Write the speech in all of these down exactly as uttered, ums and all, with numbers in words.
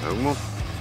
Ça augmente.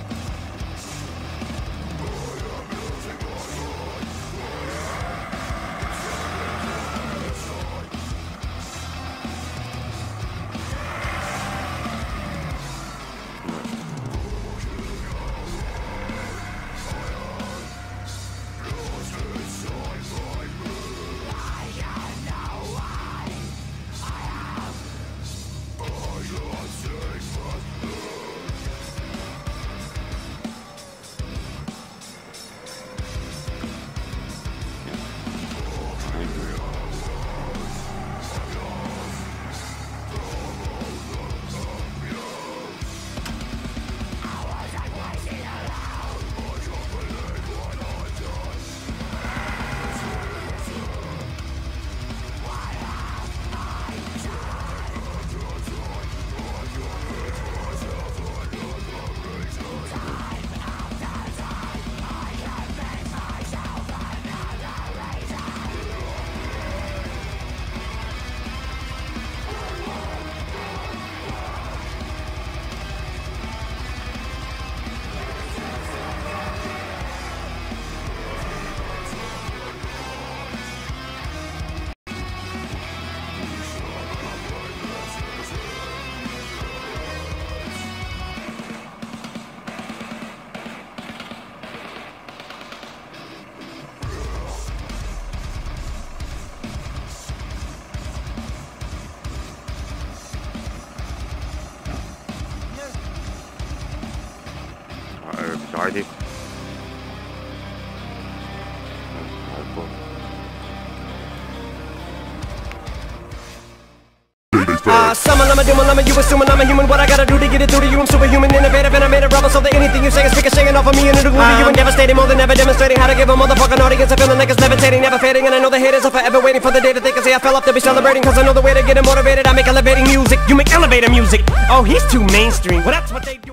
Arrêtez. Uh, summon, I'm a doom, I'm a you assuming I'm a human. What I gotta do to get it through to you? I'm superhuman, innovative, and I made a rubber so that anything you say is ricocheting off of me and it'll glue to you and devastating more than ever, demonstrating how to give a motherfucking audience a feeling like it's levitating, never fading. And I know the haters are forever waiting for the day that they can say I fell off to be celebrating, cause I know the way to get it motivated. I make elevating music, you make elevator music. Oh, he's too mainstream. Well, that's what they do.